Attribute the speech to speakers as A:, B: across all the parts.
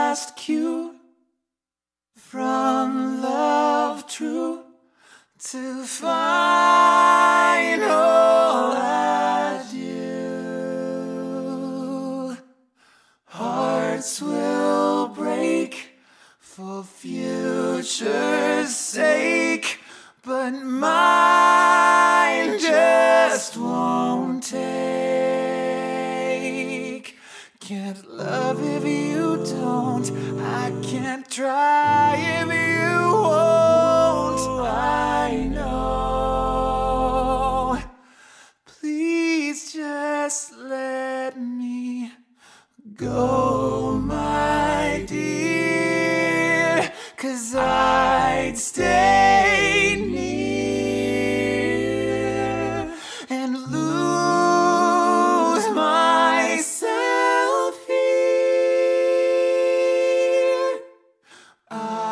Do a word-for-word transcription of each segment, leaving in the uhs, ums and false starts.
A: last cue from love true to final adieu. Hearts will break for future's sake, but mine just won't take. Can't love if you don't, I can't try if you won't. I know. Please just let me go, my dear, 'cause I'd stay near and lose myself here. I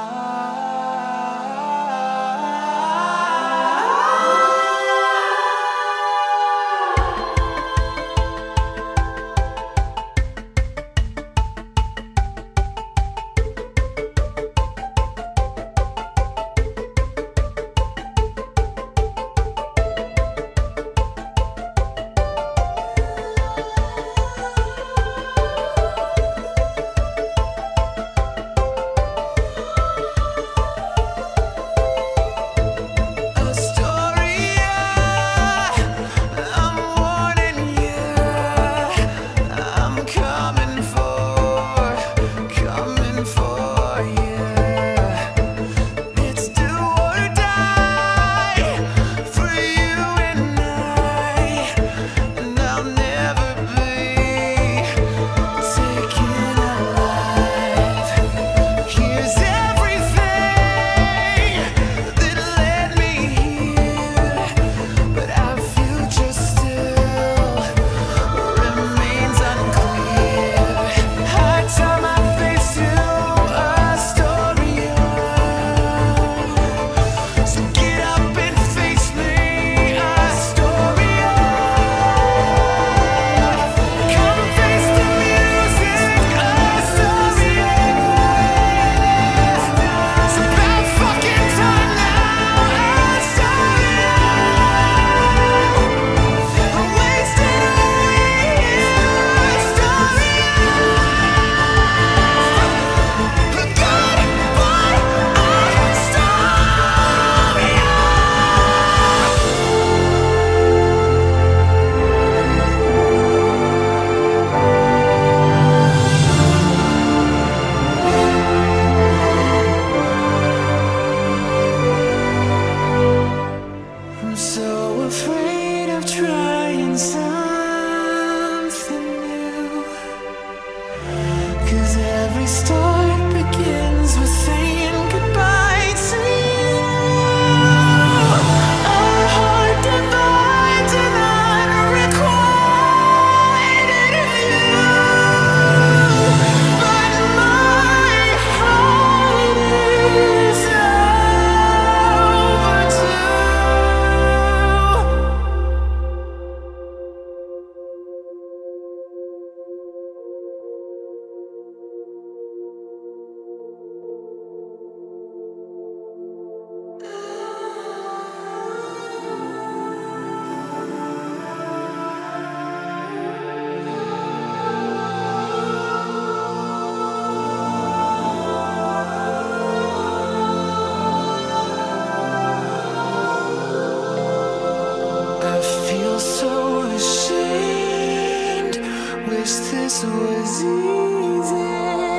A: this was easy.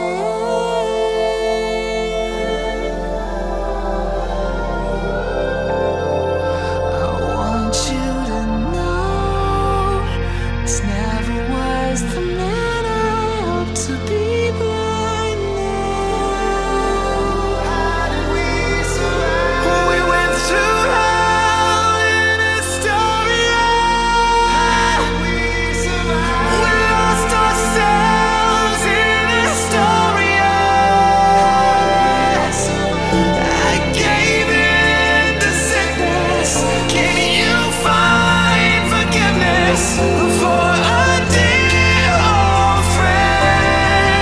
A: I want you to know this never was the man I hoped to be by now. How did we survive? We went through hell in Astoria. How did we survive? We lost ourselves in Astoria. I gave in to sickness. Can you find forgiveness for a dear old friend?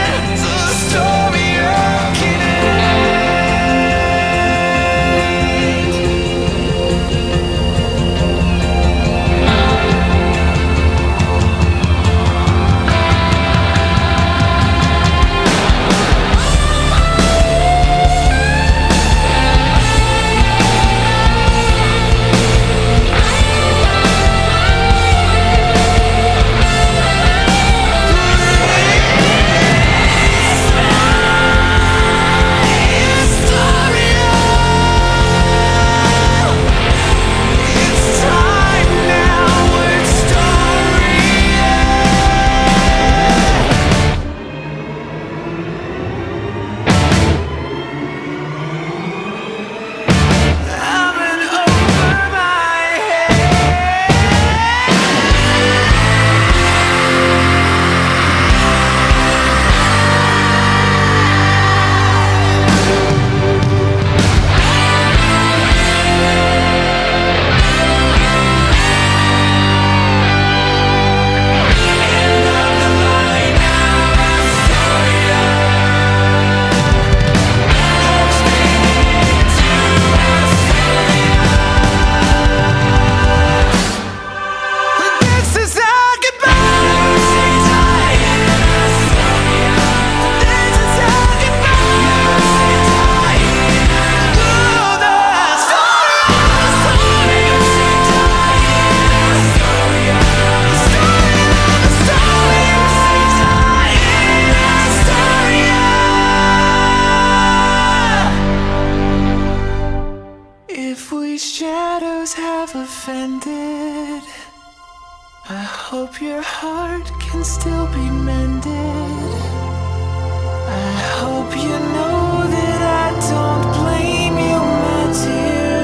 A: offended. I hope your heart can still be mended. I hope you know that I don't blame you, my dear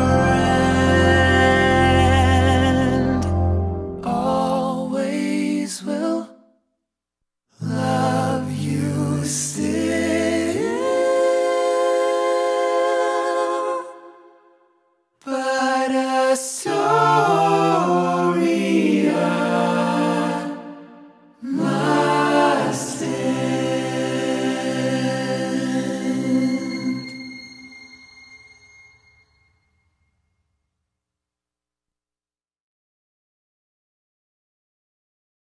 A: friend. Always will love you still, but a soul